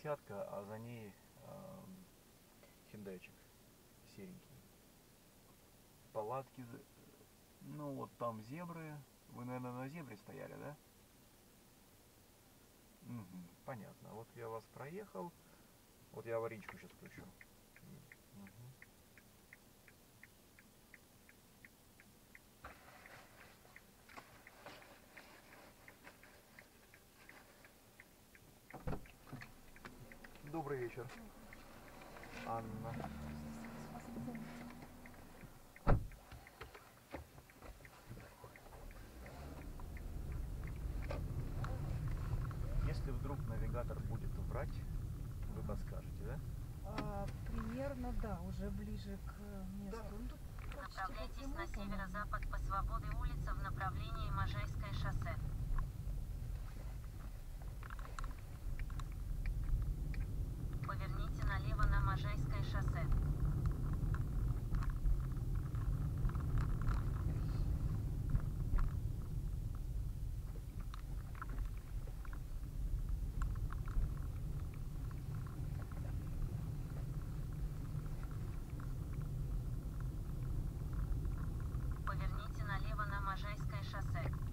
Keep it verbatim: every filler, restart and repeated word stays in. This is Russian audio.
десятка, а за ней э, хендайчик серенький. Палатки, ну вот там зебры. Вы, наверное, на зебре стояли, да? Угу, понятно. Вот я вас проехал. Вот я аварийку сейчас включу. Угу. Добрый вечер, Анна. Если вдруг навигатор будет врать, вы подскажете, да? А, примерно, да, уже ближе к месту. Да. Направляйтесь на северо-запад по Свободы улице в направлении Можайское шоссе. Поверните налево на Можайское шоссе. Поверните налево на Можайское шоссе.